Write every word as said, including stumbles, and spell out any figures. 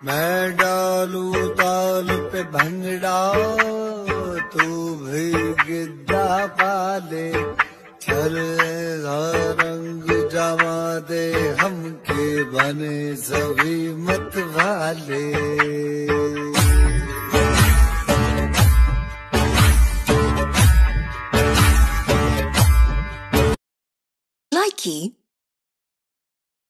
मैं डालू ताल पे भंगड़ा, तू भी गिद्दा पाले, चलेगा रंग जमा दे हमके बने सभी मत वाले। Likey